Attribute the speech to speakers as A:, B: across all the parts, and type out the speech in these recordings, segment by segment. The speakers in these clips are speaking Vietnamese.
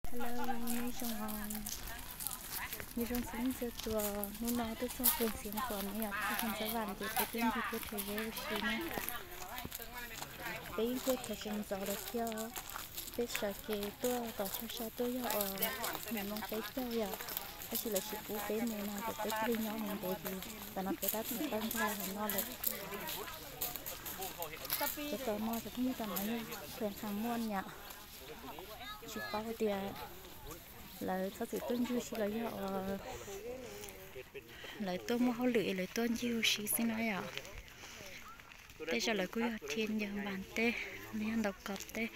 A: Hello, như trong như trong sinh giờ tua nu nó tôi cho quyền xiên còn này à tôi không sẽ làm gì tôi tin thì tôi thấy dễ xí nè bây giờ thời gian giờ được theo bây giờ thì tôi tỏ cho tôi ở nhà mong cái chơi à cái chỉ là sự cũ cái này nào để tôi đi nhau mình để gì và nó cái tát mình tăng ra thì nó là cái tờ mò thì như tao nói nha quyền hàng muôn nhỉ chụp bao tiền là sao tự tuân du chỉ là họ lại tôi mua hậu lưỡi lại tuân du chỉ xin nói à đây giờ là cứ thiên giờ bàn tê liên đọc cặp tê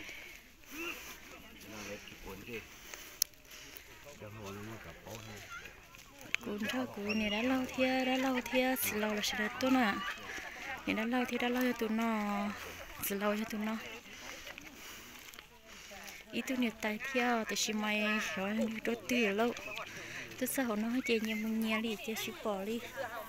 A: cún cho cún này đã lâu thia xì lâu là sẽ được tôi nè này đã lâu cho tụi nó xì lâu cho tụi nó ít tụi nhiệt tài theo thì chỉ mày hỏi như đốt tiền lâu tôi sợ họ nói chơi nhiều mông nhẹ đi chơi chịu bỏ đi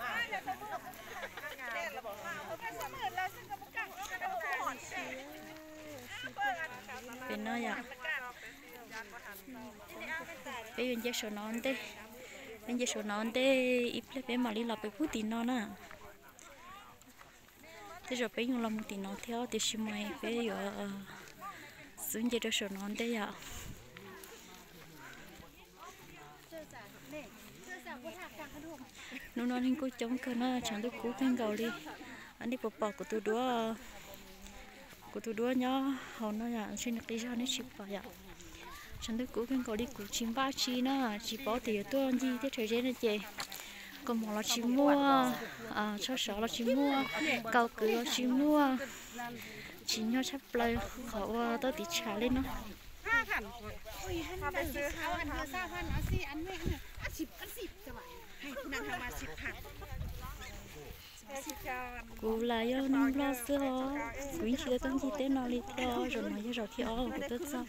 A: bên nó vậy bây giờ số nón thế bây giờ số nón thế ít lấy bé mà đi lọc bé phút tí non à thế rồi bé dùng làm một tí non theo thì chỉ mày bé giờ xuống chơi cho số nón thế vậy nó hình cô chống cơ nó chẳng được cú khen cầu đi anh đi bọc bọc của tôi đua nhá họ nói là trên cái cho nó chịu phải ạ chẳng được cú khen cầu đi cú chim ba chi nó chỉ bỏ tiền tôi ăn gì thế thời gian này chị còn một là chim mua cho sợ là chim mua cầu cứ là chim mua chỉ nhau chấp lời họ tới tí trả lên nó cú là do nó lo sữa quyến chưa tông chi tên nó đi theo rồi nó rồi theo của tôi sao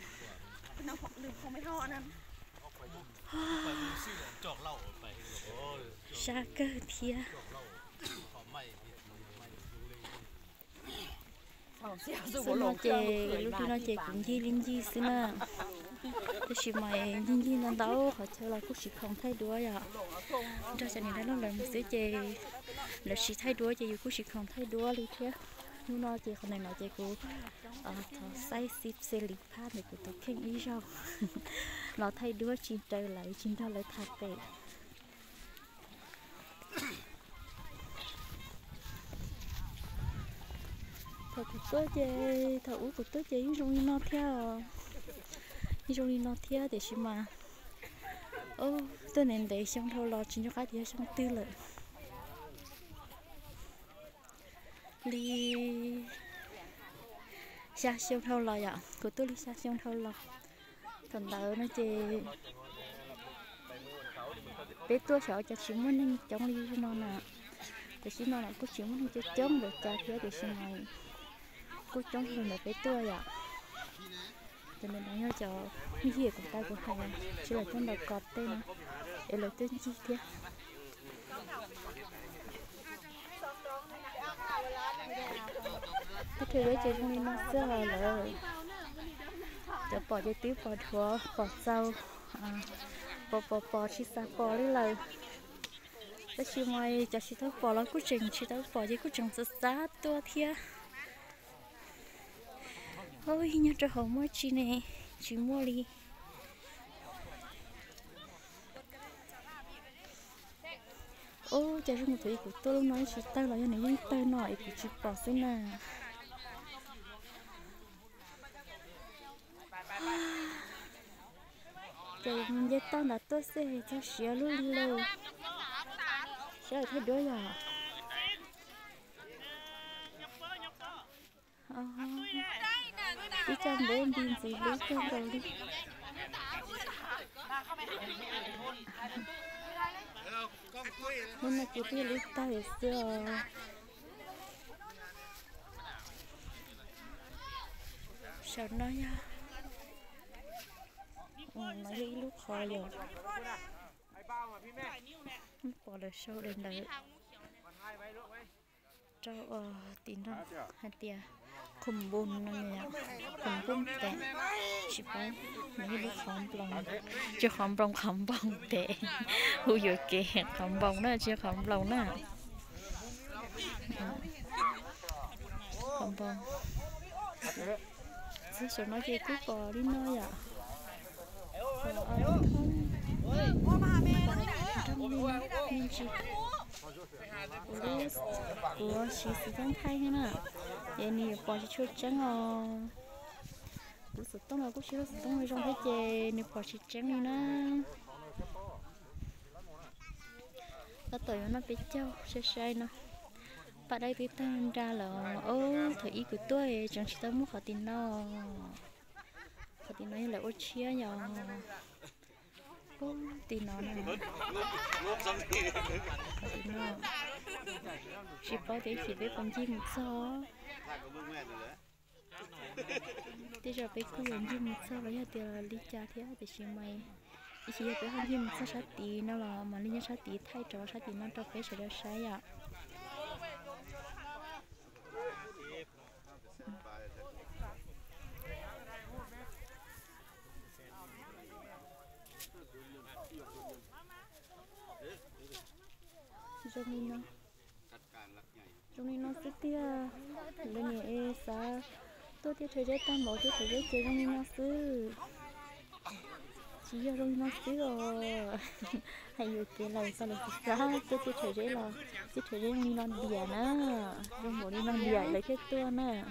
A: xa cơ thia số nó chè lúc nó chè cũng gì linh gì xí nè tôi chỉ mày linh gì nó đâu họ chơi là cũng chỉ không thay đuôi à cho nên là nó là một số chè là chỉ thay đuôi chè cũng chỉ không thay đuôi đi theo lúc nó chè không này nó chè cũng thọ say xịt xe lip pad này của tôi khen ý sao nó thay đuôi chỉ trời lại thật vậy thợ của tôi chơi thợ ú của tôi chơi dùng nó theo để xem mà tôi nên để xong thôi lo chỉ cho cái gì xong tư lợi li xa xong thôi lo ạ của tôi li xa xong thôi lo còn đỡ nó chơi bé tôi sợ cho chỉ muốn nên chống li cho nó nè để chỉ nó là có chỉ muốn cho chống được cha phía để xem này cô chống hơn là bé tôi ạ cho nên đánh cho cái gì của ta của hai chỉ là trong đầu cọp tên để lấy tên chi tiết cái thứ đấy chơi trong nó rất là lợi cho bỏ cho tiếp bỏ thua bỏ sau bỏ chi sa bỏ đi lời cái chiều mai cho chị tao bỏ là cú trình chị tao bỏ cho cú trình rất giá tua thia ôi nhớ cho họ mua chi nè chị mua đi ô cha trong một thời của tôi nói chị tao là như này tao nói của chị bỏ xin nè trời mình dễ tao là tôi sẽ cho xía luôn lâu sẽ thay đổi à đi trong bố em đi gì lấy con đầu đi nên là chị đi lấy tao để xưa sao nói nha nó đi lúc khỏi rồi bỏ lời sâu đến đấy cho tin đâu hạt tiền khum bùn nè khum bùn tệ chỉ phải mấy đứa khom bông chưa khom bông tệ hú dội kề khom bông đó chưa khom bông đó khom bông sẽ số nói chơi cứ cò đi nói à của chị sử dụng thay thế nào vậy nè bỏ chị chút trắng của sử dụng là của chị sử dụng trong cái chè nè bỏ chị trắng đi nè ta tới nó biết châu sai nó bạn đây biết tên ra là thời ý của tôi chẳng chỉ tao muốn họ tin nó là ô chia nhở tin nó nè chỉ có thể chỉ với con chim một số bây giờ bây cứ làm chim một số bây giờ thì là đi cha thế thì chỉ mày chỉ là cái con chim một số sát tí nó là mà liên sát tí thay trò sát tí nó cho cái sẽ ra sai à trong này nó rất tia lên nhẹ sa tôi tiêu thời gian tam bảo tiêu thời gian chơi trong này nó sư chỉ giờ trong nó sư rồi hay nhiều cái lời sao là ra tôi tiêu thời gian là tiêu thời gian đi non bìa nè trong bộ đi non bìa lấy cái tua nè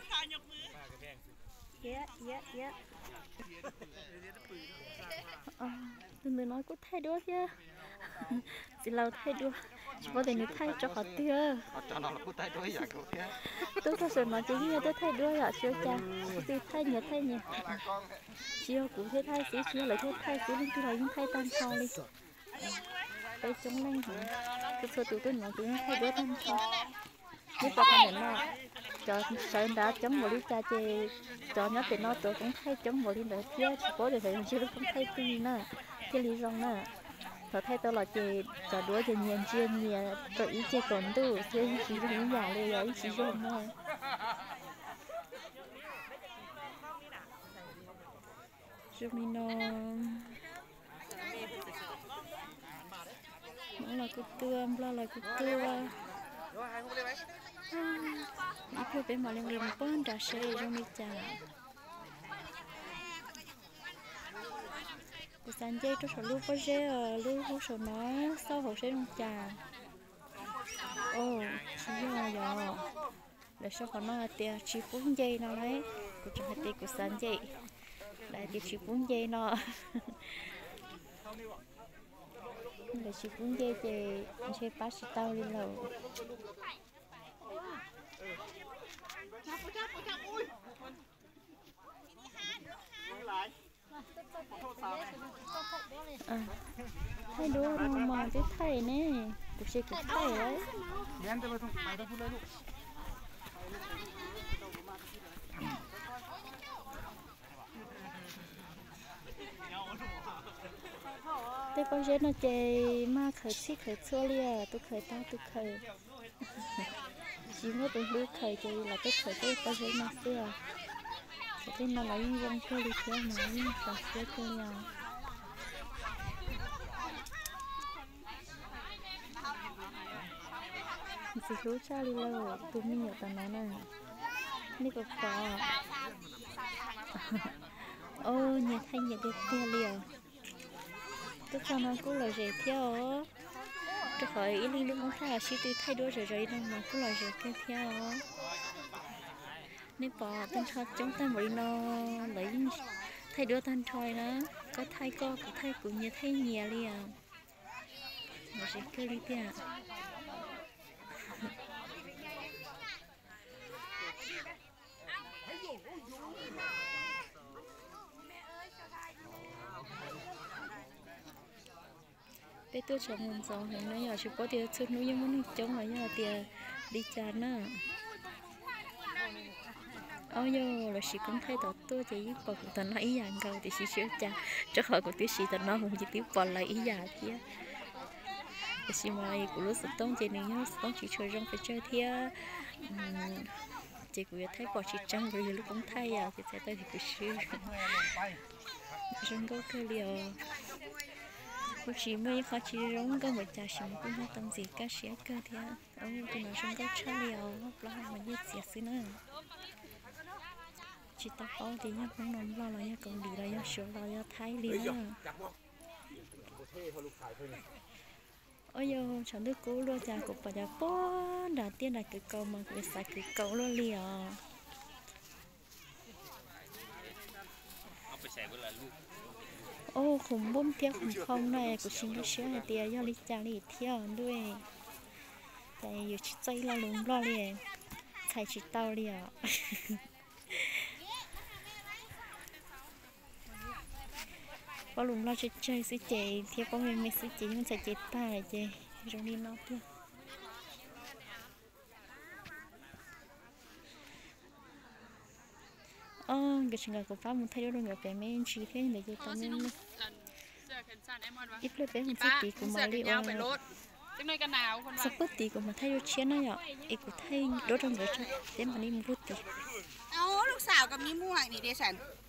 A: đừng nói có thay đuôi chứ chỉ lâu thay đuôi chỉ có thể nước thay cho họ tia
B: cho nó là cút thay đuôi vậy cô kia
A: tôi thật sự nói chỉ như tôi thay đuôi à chưa cha tôi thay nhỉ chiều cũng thay xí chiều lại thay xí lên tôi lại thay tan thao đi cái chống lên hả tôi tụi tôi nói tôi thay đuôi tan thao nếu có con mà cho sơn đã chống một lít cha chê cho nhớ thì nó tôi cũng thay chống một lít nữa chứ có để thấy chưa cũng thay tin nè cái lý do nè tôi thay tôi là chê cho đuổi thì nhiều chưa nhiều tôi ý chê còn đủ chứ chỉ có những nhà này rồi chỉ cho thôi giúp mình nó là cái tươm là cái tươm ít thôi bé mà lên một con trà xe cho mình trà cái sản dây cho số lúc có dễ lúc có số nó sau hồ sẽ không trà chỉ giờ để sau còn nó tiền chỉ 4 giây nó đấy của cho tiền của sản dây lại tiền chỉ 4 giây nó để chỉ 4 giây thì chơi pass tao đi lâu thay đua mà cái thay nè cũng sẽ cái thay đấy tôi có chuyện nó chơi mà khởi xích khởi xua lia tôi khởi ta tôi khởi chỉ có tôi lúc khởi chơi là tôi khởi tôi có chuyện nó xưa cái nó lấy rong chơi đi chơi mà đi và chơi chơi nhau chỉ chú cha đi lâu tôi mới nhớ tao nói nàyนี่ก็พอnhà thay nhà đẹp tia liền tôi cho nó cũng là rẻ theo tôi hỏi ý linh lúc không thay là chỉ thay đổi rồi đâu mà cũng là rẻ cái theo nên bỏ tên cho chúng ta mới nó lấy thay đổi tên thôi đó có thay co có thay cũng như thay nhà liền mà rẻ cái đi tia bé tôi chọn nguồn dầu thì nó giờ chỉ có tiền chút nữa nhưng muốn chống lại giờ tiền đi chán á giờ là chỉ cũng thấy tôi chỉ bỏ của tao nó ý dạng cầu thì chỉ sửa cha chắc hỏi của tôi chỉ tao nó không chỉ tiếp bỏ lại ý dạng kia chỉ mà của lúc tông chỉ nên nhớ tông chỉ chơi trong phải chơi thia chị cũng thấy bỏ chị trăng rồi lúc cũng thay à chị sẽ tới thì cứ xứ rong có cơ liều cô chỉ mới khó chỉ rong có một trà sữa cũng không tâm gì cả xé cơ thì ông thì nó rong có chả liều lo mà như xé xứ nữa chị ta có thì nhá không nằm lo là nhá còn đi là nhá sửa là nhá thay liền á ôi yo chẳng được cố luôn chả cũng phải là bó đầu tiên là cái cầu mà cái sải cái cầu luôn liều ô khủng bom theo khủng phong này của chính cái xíu này tia do lý cha lý theo đuôi tại giờ chỉ chơi là lúng lo liền chạy chỉ tao liền có lúng lo chơi sẽ chạy theo có người mới sẽ chạy nhưng chạy chạy ta lại chạy rồi đi nó kia cái chuyện của pháp muốn thay đổi người phải men chỉ thế để cho tao nên ít lớp bé mình sẽ tí của mà đi ở sắp bớt tí của mà thay đổi chiến nó nhở ít của thay đốt trong người cho để mà đi một tí
C: เอาลูกสาวกับมีม่วงนี่เดชัน